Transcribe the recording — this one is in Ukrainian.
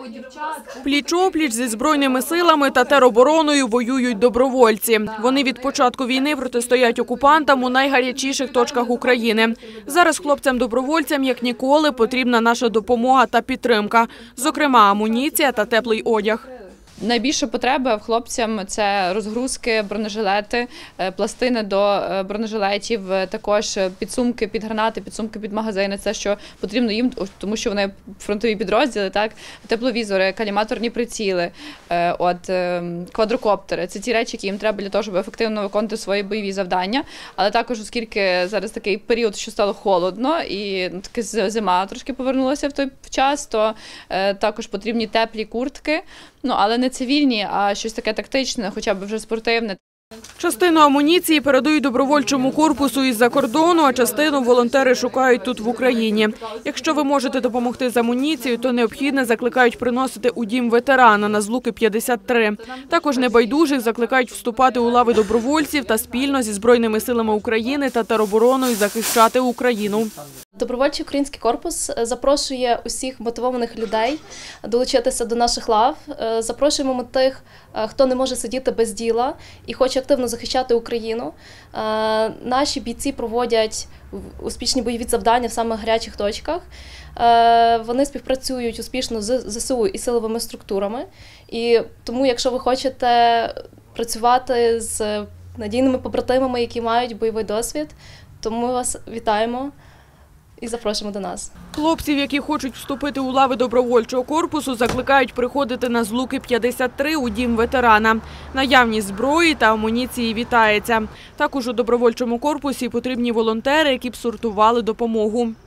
Пліч-опліч зі Збройними силами та теробороною воюють добровольці. Вони від початку війни протистоять окупантам у найгарячіших точках України. Зараз хлопцям-добровольцям, як ніколи, потрібна наша допомога та підтримка. Зокрема, амуніція та теплий одяг. Найбільша потреба хлопцям – це розгрузки, бронежилети, пластини до бронежилетів, також підсумки під гранати, підсумки під магазини. Це, що потрібно їм, тому що вони фронтові підрозділи, так? Тепловізори, каліматорні приціли, квадрокоптери. Це ті речі, які їм треба для того, щоб ефективно виконувати свої бойові завдання. Але також, оскільки зараз такий період, що стало холодно і таки зима трошки повернулася в той час, то також потрібні теплі куртки. Але не цивільні, а щось таке тактичне, хоча б вже спортивне. Частину амуніції передають добровольчому корпусу із-за кордону, а частину волонтери шукають тут в Україні. Якщо ви можете допомогти з амуніцією, то необхідне закликають приносити у дім ветерана на Злуки 53. Також небайдужих закликають вступати у лави добровольців та спільно зі Збройними силами України та теробороною захищати Україну. Добровольчий український корпус запрошує усіх мотивованих людей долучитися до наших лав. Запрошуємо тих, хто не може сидіти без діла і хоче активно захищати Україну. Наші бійці проводять успішні бойові завдання в самих гарячих точках. Вони співпрацюють успішно з ЗСУ і силовими структурами. І тому, якщо ви хочете працювати з надійними побратимами, які мають бойовий досвід, то ми вас вітаємо і запрошуємо до нас. Хлопців, які хочуть вступити у лави добровольчого корпусу, закликають приходити на Злуки 53 у дім ветерана. Наявність зброї та амуніції вітається. Також у добровольчому корпусі потрібні волонтери, які б сортували допомогу.